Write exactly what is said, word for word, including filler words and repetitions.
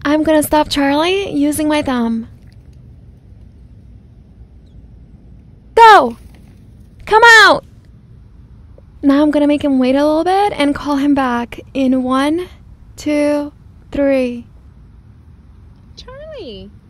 I'm gonna stop Charlie using my thumb. Go! Come out! Now I'm gonna make him wait a little bit and call him back in one, two, three. Charlie.